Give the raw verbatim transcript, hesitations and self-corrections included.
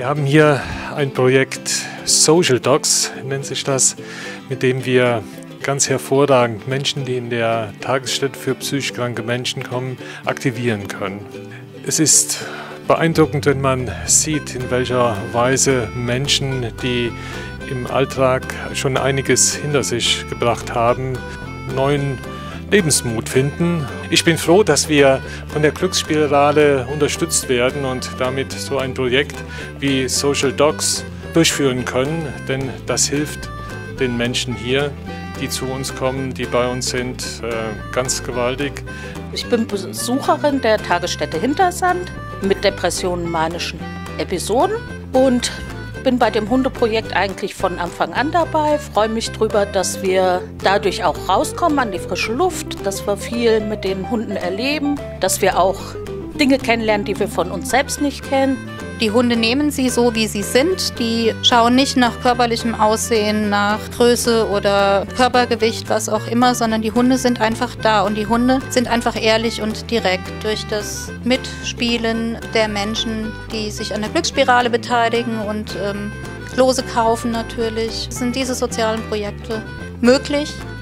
Wir haben hier ein Projekt Social Docs, nennt sich das, mit dem wir ganz hervorragend Menschen, die in der Tagesstätte für psychisch kranke Menschen kommen, aktivieren können. Es ist beeindruckend, wenn man sieht, in welcher Weise Menschen, die im Alltag schon einiges hinter sich gebracht haben, neuen Lebensmut finden. Ich bin froh, dass wir von der Glücksspirale unterstützt werden und damit so ein Projekt wie Social Docs durchführen können, denn das hilft den Menschen hier, die zu uns kommen, die bei uns sind, ganz gewaltig. Ich bin Besucherin der Tagesstätte Hintersand mit depressionen, manischen Episoden und bin bei dem Hundeprojekt eigentlich von Anfang an dabei. Freue mich darüber, dass wir dadurch auch rauskommen an die frische Luft, dass wir viel mit den Hunden erleben, dass wir auch Dinge kennenlernen, die wir von uns selbst nicht kennen. Die Hunde nehmen sie so, wie sie sind. Die schauen nicht nach körperlichem Aussehen, nach Größe oder Körpergewicht, was auch immer, sondern die Hunde sind einfach da. Und die Hunde sind einfach ehrlich und direkt. Durch das Mitspielen der Menschen, die sich an der Glücksspirale beteiligen und ähm, Lose kaufen natürlich, sind diese sozialen Projekte möglich.